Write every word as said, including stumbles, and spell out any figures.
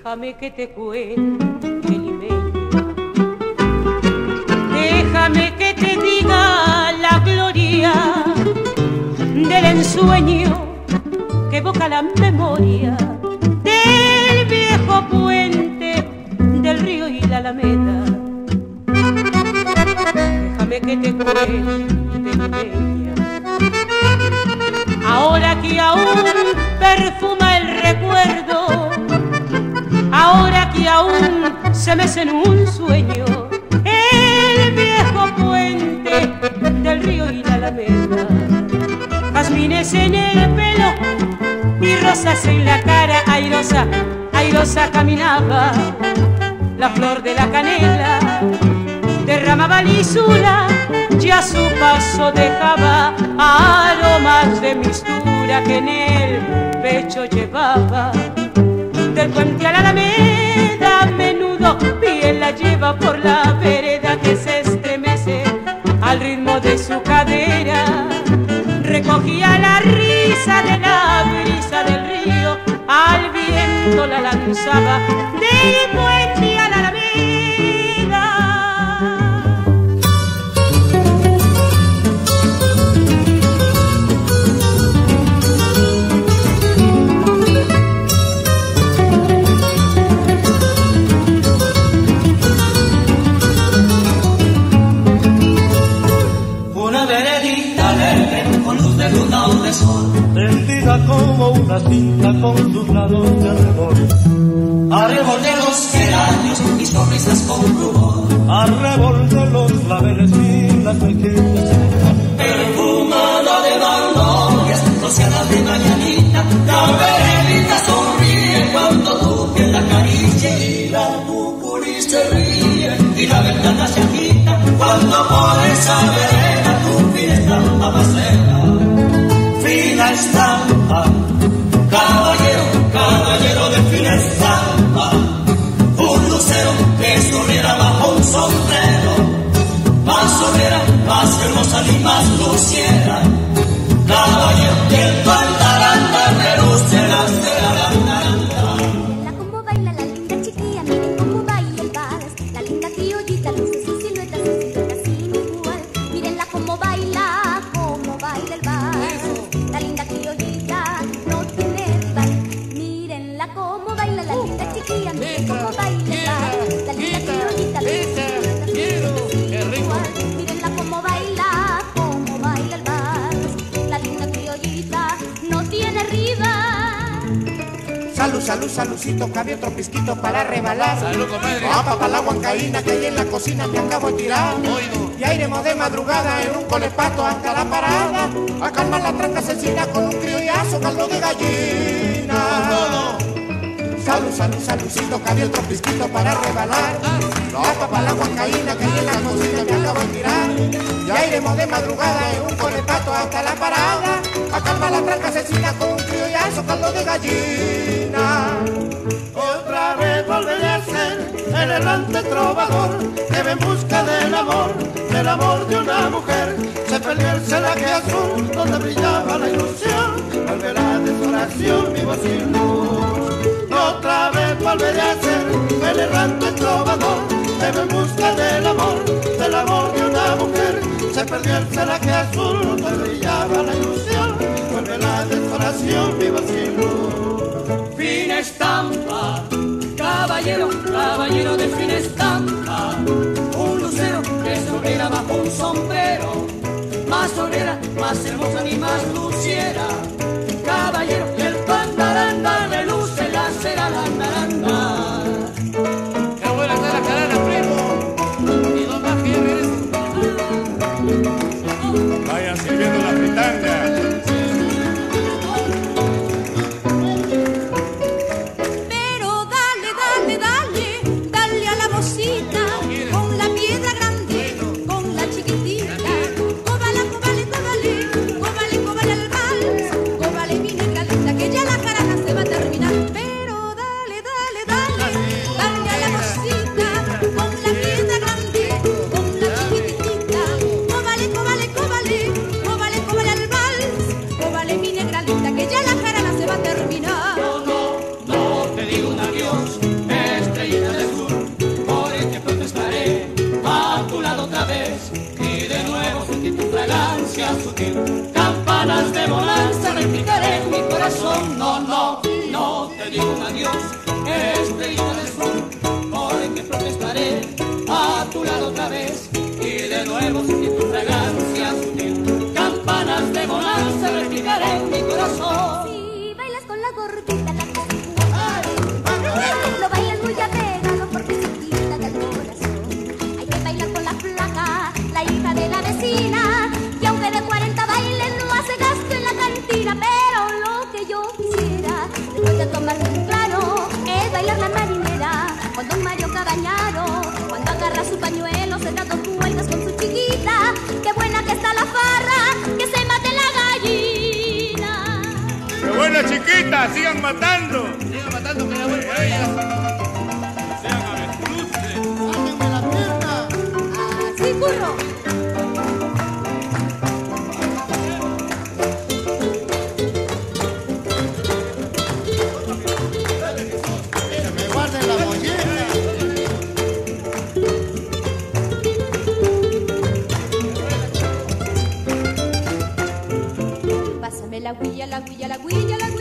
Déjame que te cuente, limeña. Déjame que te diga la gloria del ensueño que evoca la memoria del viejo puente del río y la alameda. Déjame que te cuente, limeña. Ahora que aún perfuma el recuerdo, ahora que aún se mece en un sueño el viejo puente del río y la alameda. Jazmines en el pelo y rosas en la cara, airosa, airosa caminaba la flor de la canela. Derramaba lisura, ya su paso dejaba aromas de mistura que en el pecho llevaba. Del puente a la alameda a menudo bien la lleva por la vereda que se estremece al ritmo de su cadera. Recogía la risa de la brisa del río, al viento la lanzaba del puente a la alameda. Tendida como una cinta con sus lados de arrebol, arrebol de los geranios y sonrisas con rubor, arrebol de los claveles y las pequeñas perfumada de magnolias, rociada de mañanita. La veredita sonríe cuando tu piel la acaricia y la pucuri se ríe y la ventana se agita cuando por esa vereda tu fina estampa pasea. Fina estampa, caballero, caballero de fina estampa, un lucero que sonriera bajo un sombrero, más sonriera, más hermosa ni más luciera, caballero que el pantaranda reluce la cerananda. Miren cómo baila la linda chiquilla, miren cómo baila el vals, la linda criollita luce su silueta, su silueta sin igual. Mírenla cómo baila, cómo baila el vals, la linda criollita no tiene rival. Mírenla cómo baila la linda chiquilla, miren cómo baila el vals, la linda criollita luce su silueta, su silueta sin igual. Mírenla cómo baila, cómo baila el vals, la linda criollita no tiene rival. Salud, salud, saludcito, que había otro pisquito para rebalar. Salud, comadre. Guapa pa' la huancaína que hay en la cocina me acabo de tirar. Oigo. Y airemos de madrugada en un colepato hasta la parada, a calmar la tranca asesina con un criollazo caldo de gallina. Salud, salud, saludcito, que había otro pisquito para rebalar. Guapa pa' la huancaína que hay en la cocina me acabo de tirar. Y airemos de madrugada en un colepato hasta la parada, a calmar la tranca asesina con un criollazo caldo de gallina. Otra vez volveré a ser el errante trovador que va en busca del amor, del amor de una mujer. Se perdió el celaje azul donde brillaba la ilusión, volverá la desolación mi voz sin luz. Otra vez volveré a ser el errante trovador que va en busca del amor, del amor de una mujer. Se perdió el celaje azul donde brillaba la ilusión, vuelve la desolación mi voz sin luz. Fina estampa, caballero, caballero de fina estampa, un lucero que sonriera bajo un sombrero, más sonriera, más hermosa ni más luciera, caballero que el pandaranda reluce la cerananda. Qué buena está la carana, primo. Y dos más que eres. Vayan sirviendo la fritanga. Cóbale, cóbale el vals, te digo un adiós, estrellita del sur, porque protestaré a tu lado otra vez y de nuevo sentir tu fragancia sutil. Campanas de bonanza replicaré en mi corazón. Si bailas con la gordita, la cosita, lo bailas muy apegado porque se quita del corazón. Hay que bailar con la flaca, la hija de la vecina, y aunque de cuarenta bailes no hace gasto en la cantina, pero lo que yo quisiera, después de tomar un claro, es bailar la marinera con don Mario Cabañaro, cuando agarra su pañuelo se da dos vueltas con su chiquita. Qué buena que está la farra, que se mate la gallina. ¡Qué buena, chiquita! ¡Sigan matando! Sigan matando, que la voy por ellas. ¡Sean avestruces! ¡Sáquenme la pierna! ¡Sí, curro! ¡Que me guarden la molleja! Pásame la guilla, la guilla, la guilla, la guilla.